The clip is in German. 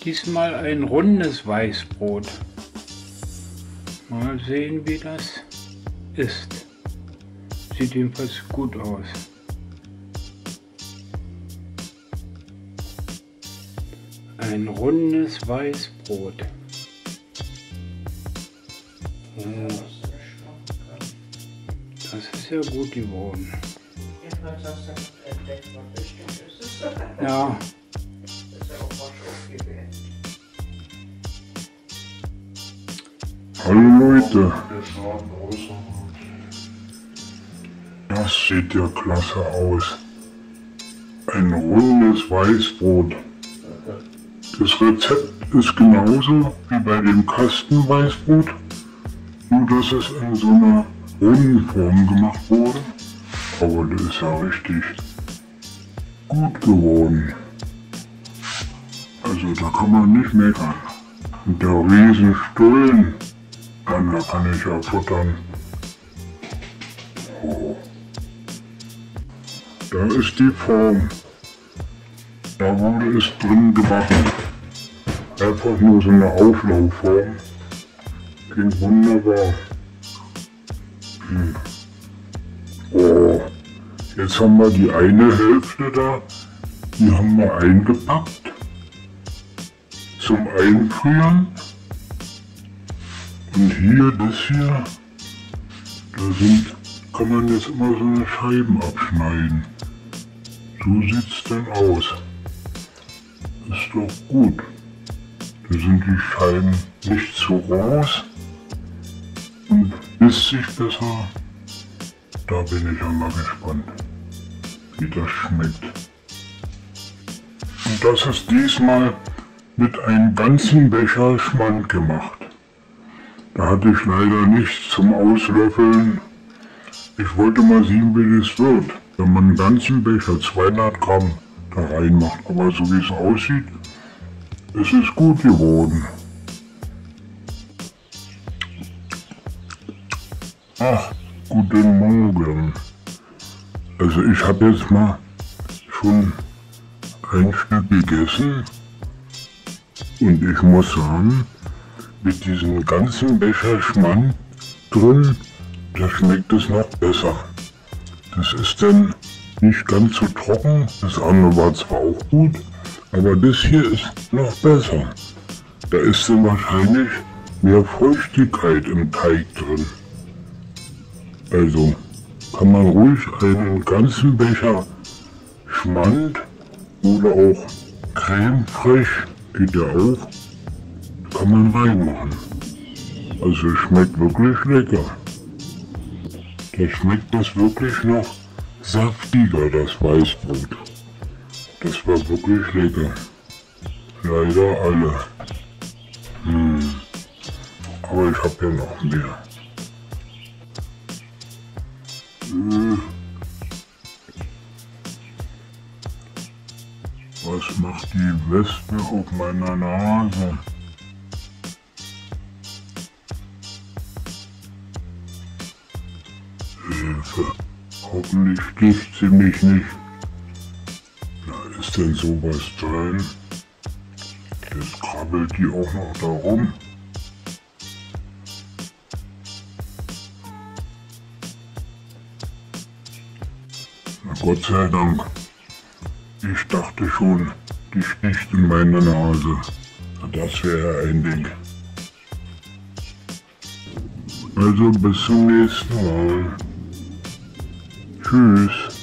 Diesmal ein rundes Weißbrot. Mal sehen, wie das ist. Sieht jedenfalls gut aus. Ein rundes Weißbrot. Oh, das ist ja gut geworden. Jedenfalls hast du entdeckt, was wichtig ist. Ja. Das ist ja auch was aufgewählt. Hallo Leute, das sieht ja klasse aus. Ein rundes Weißbrot. Das Rezept ist genauso wie bei dem Kastenweißbrot, nur dass es in so einer runden Form gemacht wurde. Aber das ist ja richtig gut geworden. Also da kann man nicht meckern. Und der Riesenstullen, da kann ich ja futtern. Oh. Da ist die Form. Da wurde es drin gebacken. Einfach nur so eine Auflaufform. Ging wunderbar. Oh. Jetzt haben wir die eine Hälfte da. Die haben wir eingepackt. Zum Einfrieren. Und hier, das hier, kann man jetzt immer so eine Scheiben abschneiden. So sieht's dann aus. Ist doch gut. Da sind die Scheiben nicht zu groß und isst sich besser. Da bin ich ja mal gespannt, wie das schmeckt. Und das ist diesmal mit einem ganzen Becher Schmand gemacht. Da hatte ich leider nichts zum Auslöffeln. Ich wollte mal sehen, wie das wird, wenn man einen ganzen Becher 200 Gramm da reinmacht. Aber so wie es aussieht, ist es gut geworden. Ach, guten Morgen. Also ich habe jetzt mal schon ein Stück gegessen und ich muss sagen, mit diesem ganzen Becher Schmand drin, da schmeckt es noch besser. Das ist dann nicht ganz so trocken, das andere war zwar auch gut, aber das hier ist noch besser. Da ist dann wahrscheinlich mehr Feuchtigkeit im Teig drin. Also kann man ruhig einen ganzen Becher Schmand oder auch Creme fraiche, geht ja auch, kann man reinmachen. Also es schmeckt wirklich lecker. Da schmeckt das wirklich noch saftiger, das Weißbrot. Das war wirklich lecker. Leider alle. Aber ich habe ja noch mehr. Was macht die Wespe auf meiner Nase? Hilfe. Hoffentlich sticht sie mich nicht. Na, ist denn sowas drin? Jetzt krabbelt die auch noch da rum. Na Gott sei Dank. Ich dachte schon, die sticht in meine Nase. Das wäre ein Ding. Also bis zum nächsten Mal. Tschüss.